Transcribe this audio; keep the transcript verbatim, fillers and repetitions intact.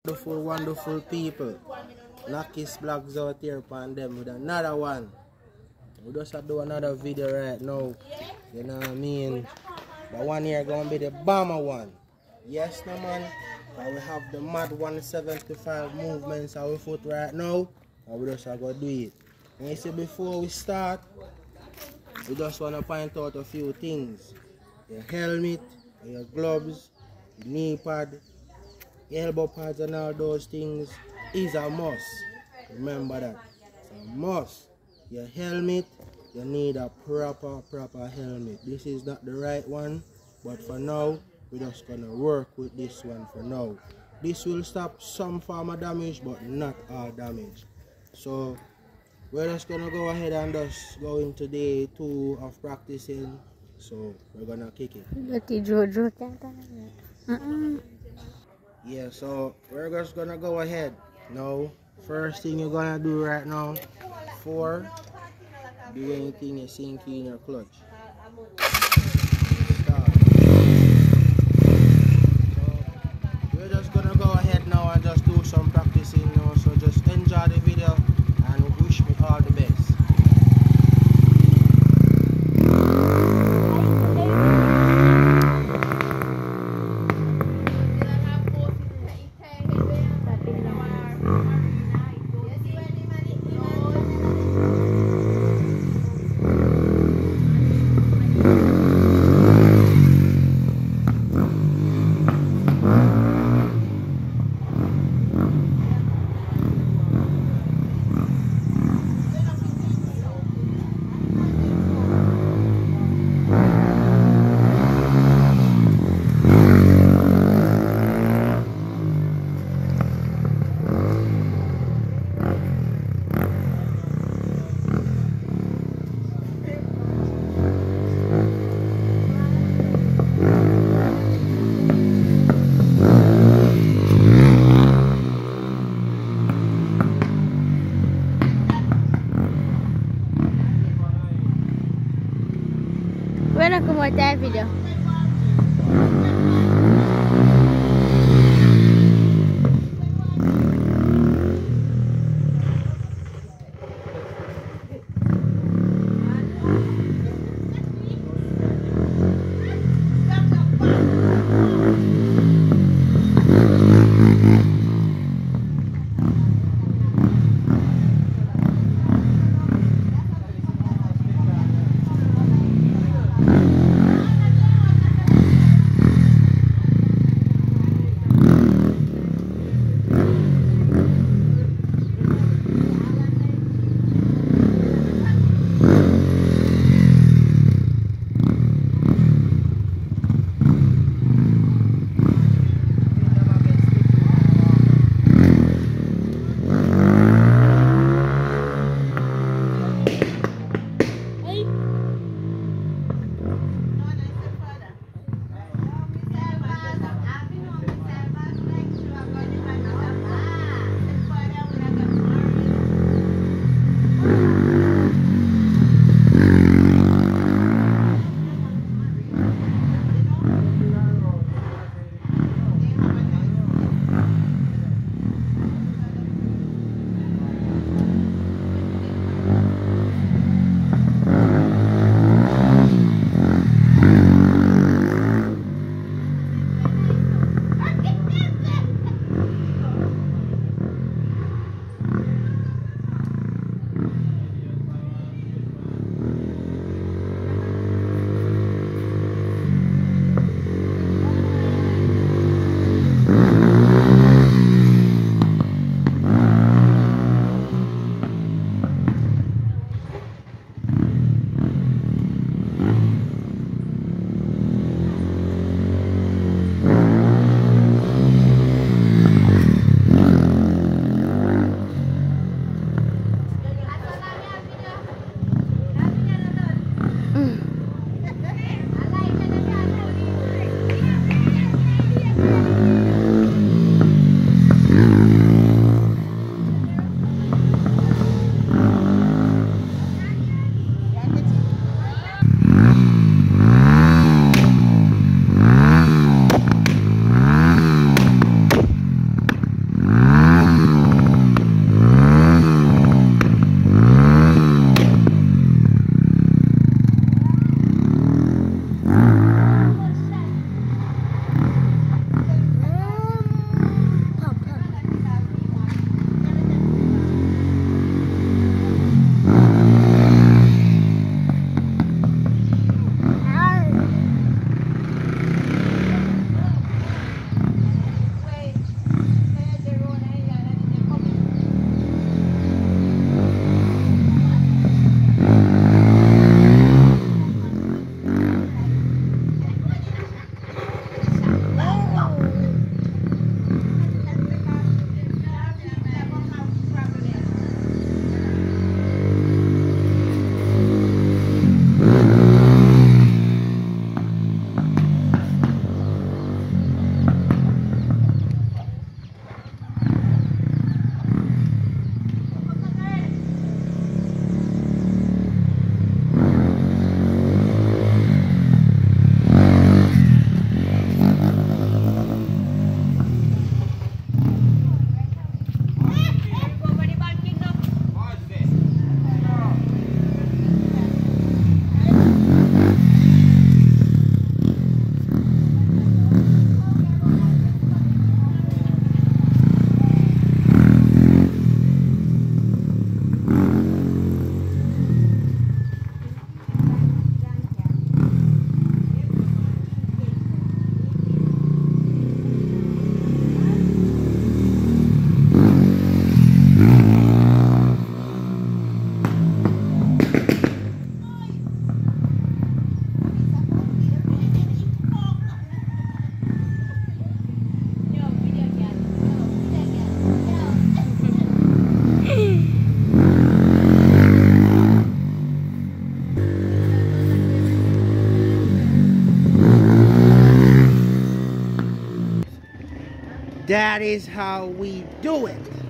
Wonderful, wonderful people. Knackiss blogs out here upon them with another one. We just have to do another video right now. You know what I mean? The one here gonna be the bomber one. Yes, no man. But we have the mad one seventy-five movements on our foot right now. And we just are gonna do it. And you see, before we start, we just wanna point out a few things. Your helmet, your gloves, your knee pad, elbow pads and all those things is a must. Remember that. It's a must. Your helmet, you need a proper, proper helmet. This is not the right one, but for now, we're just gonna work with this one for now. This will stop some form of damage, but not all damage. So, we're just gonna go ahead and just go into day two of practicing. So, we're gonna kick it. Mm-mm. Yeah, so we're just gonna go ahead. Now, first thing you're gonna do right now, for do anything you sink in your clutch. Start. So we're just gonna go ahead now and just do some practicing now. So just enjoy the video and wish me all the best. Bueno, como está el video. That is how we do it.